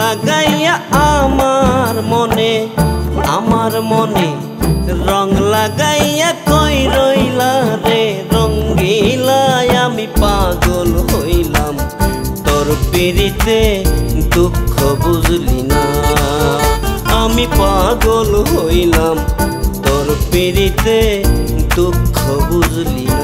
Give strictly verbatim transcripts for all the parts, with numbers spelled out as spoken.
লাগাইয়া আমার মনে আমার মনে রং লাগাইয়া কই রইলা রে রঙ্গিলা আমি পাগল হইলাম তোর পিরিতে দুঃখ বুঝলি না আমি পাগল হইলাম তোর পিরিতে দুঃখ বুঝলি না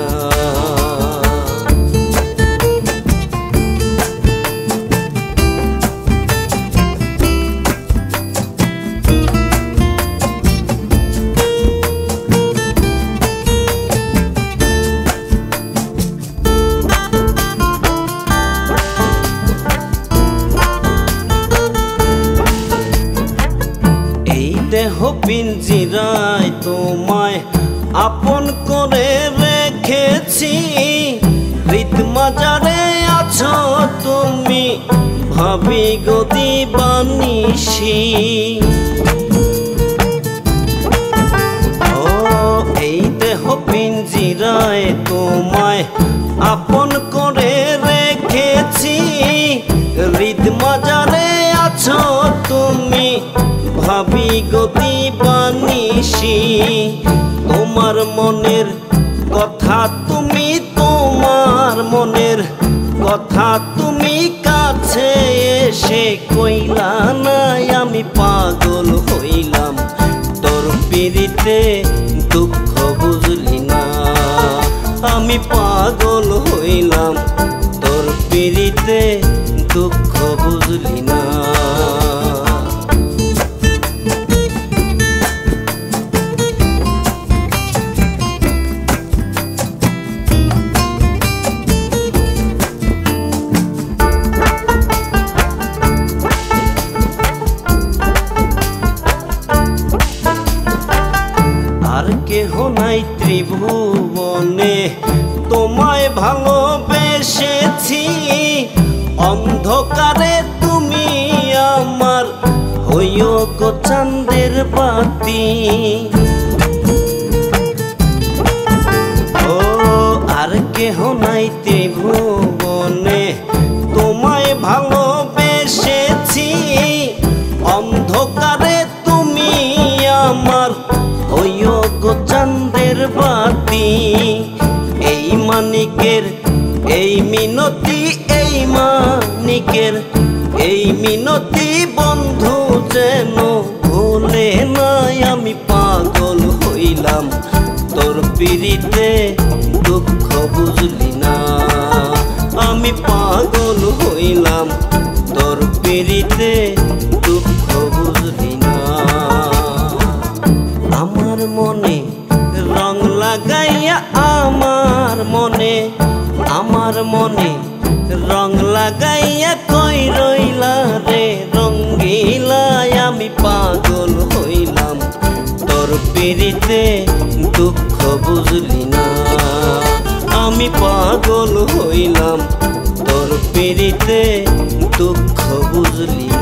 দেহ পিঞ্জিরায় তোমায় আপন করে রেখেছি হৃদ মাজারে আছো তুমি ভাবি গদি বানিশি ও এই দেহ পিঞ্জিরায় তোমায় আপন করে রেখেছি হৃদ মাজারে আছো তুমি ভাবি গতি বানিশি তোমার মনের কথা তুমি তোমার মনের কথা তুমি কাছে এসে কইলা না আমি পাগল হইলাম তোর পিরিতে দুঃখ বুঝলি না আমি পাগল হইলাম তোর পিরিতে দুঃখ বুঝলি না আর কেহ নাই ত্রিভুবনে তোমায় ভালোবেসেছি অন্ধকারে তুমি আমার হইও গো চাঁদের বাতি ও আর কেহ নাই ত্রিভুবনে তোমায় ভালোবেসেছি অন্ধকারে তুমি আমার হইও গো চাঁদের বাতি এই মানিকের এই মিনতি এই মানিকের এই মিনতি বন্ধু যেন ভুলে নাই আমি পাগল হইলাম তোর পিরিতে দুঃখ বুঝলি না আমি পাগল হইলাম তোর পিরিতে দুঃখ বুঝলি না আমার মনে রং লাগাইয়া আমার মনে আমার মনে রং লাগাইয়া কই রইলা রে রঙ্গিলা আমি পাগল হইলাম তোর পিরিতে দুঃখ বুঝলি না আমি পাগল হইলাম তোর পিরিতে দুঃখ বুঝলি